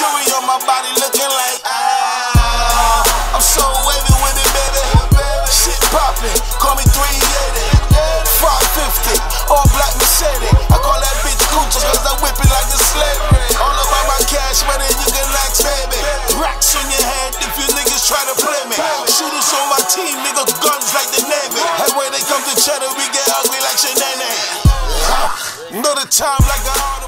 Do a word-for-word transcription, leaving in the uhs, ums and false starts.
jewelry on my body looking like ah. I'm so wavy with it, baby. Shit poppin', call me three eighty, five fifty, all black Mercedes. I call that bitch Gucci cause I whip it like a slave. All about my cash money, you can ask, baby. Racks on your head if you niggas try to play me. Shooters on my team, nigga, guns like the Navy. And when they come to cheddar, we get ugly like Shenane. Know the time like a